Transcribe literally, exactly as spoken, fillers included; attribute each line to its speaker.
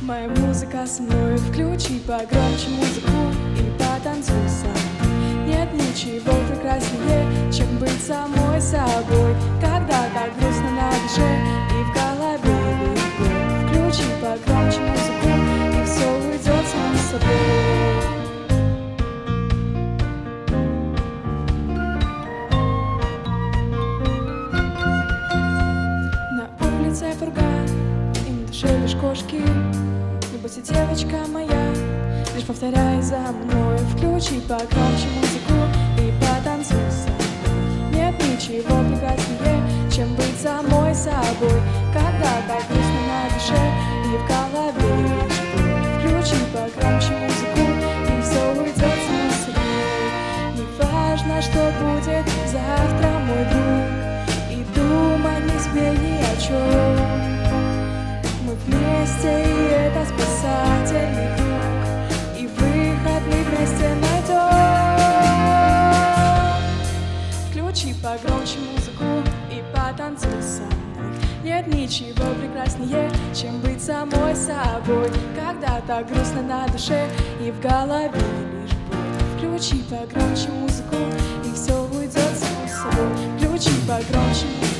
Speaker 1: Моя музыка со мной, включи погромче музыку и потанцуй сам. Нет ничего прекраснее, чем быть самой собой, когда так грустно на душе и в голове весь бой. Включи погромче музыку, и все уйдет само собой. На улице фурган, и на душе лишь кошки. Не бойся, девочка моя, лишь повторяй за мной. Включи погромче музыку и потанцуй сам. Нет ничего прекраснее, чем быть самой собой, когда так грустно на душе и в голове лишь боль. Включи погромче музыку, и все уйдет само собой. Не важно, что будет завтра, мой друг, и думай не смей ни о чем. Мы вместе, и это спасательный круг, и выход мы вместе найдем. Включи погромче музыку и потанцуй со мной. Нет ничего прекраснее, чем быть самой собой, когда так грустно на душе и в голове лишь боль. Включи погромче музыку, и все уйдет само собой. Включи погромче музыку.